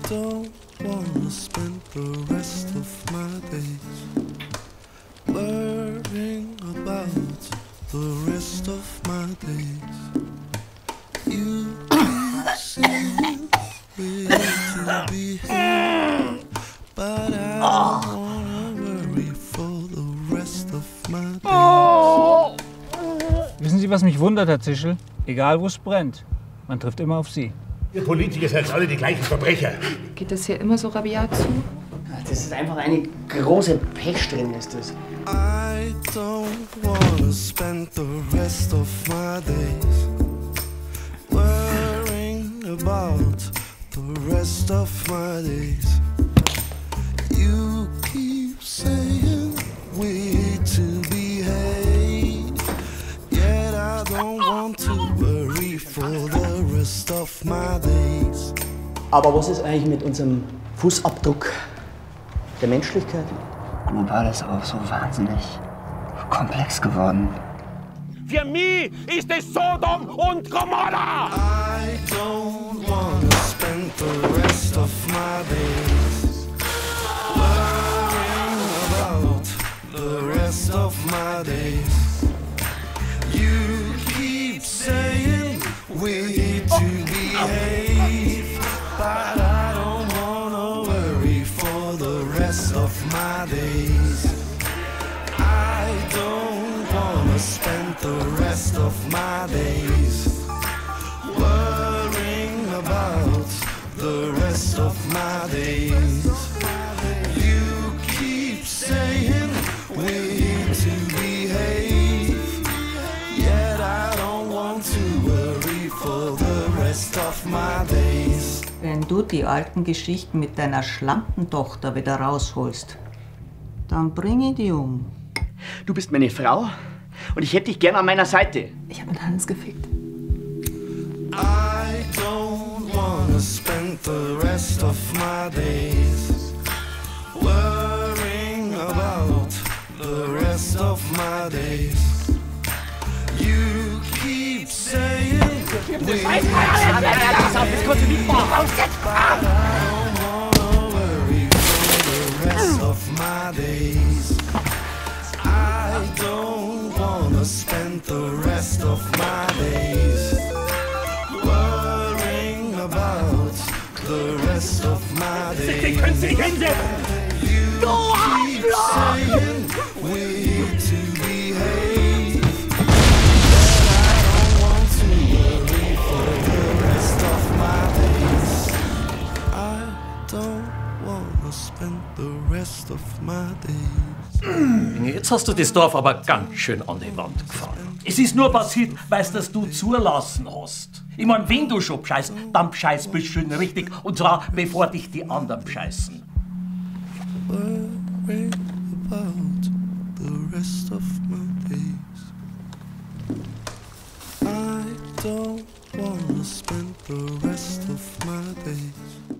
don't wanna spend the rest of my days worrying about the rest of my days. You keep saying we're to be here, but I don't wanna worry for the rest of my days. Wissen Sie, was mich wundert, Herr Zischel? Egal, wo es brennt, man trifft immer auf Sie. Ihr Politiker seid alle die gleichen Verbrecher. Geht das hier immer so rabiat zu? Das ist einfach eine große Pest drin, ist das. I don't wanna spend the rest of my days worrying about the rest of my days. You keep saying we're to behave, yet I don't want to worry for the rest of my days. Aber was ist eigentlich mit unserem Fußabdruck der Menschlichkeit? Nun war das auch so wahnsinnig komplex geworden. Für mich ist es Sodom und Gomorra! I don't wanna spend the rest of my days worrying about the rest of my days. You keep saying we're to behave, but I don't wanna worry for the rest of my days. I don't wanna spend the rest of my days worrying about the rest of my days. You keep saying we're to behave, yet I don't want to worry for the rest of my days. Wenn du die alten Geschichten mit deiner schlanken Tochter wieder rausholst, dann bring ich die um. Du bist meine Frau und ich hätte dich gern an meiner Seite. Ich habe mit Hannes gefickt. I don't wanna spend the rest of my days worrying about the rest of my days. You keep saying we're but I don't wanna worry for the rest of my days. I don't wanna spend the rest of my days worrying about the rest of my days. You keep saying we're to behave, but I don't want to worry for the rest of my days. I don't wanna spend the rest of my days. Jetzt hast du das Dorf aber ganz schön an die Wand gefahren. Es ist nur passiert, weil das du zulassen hast. Ich mein, wenn du schon bescheißt, dann bescheißt bist schön richtig. Und zwar, bevor dich die anderen bescheißen. Worrying about the rest of my days. I don't wanna spend the rest of my days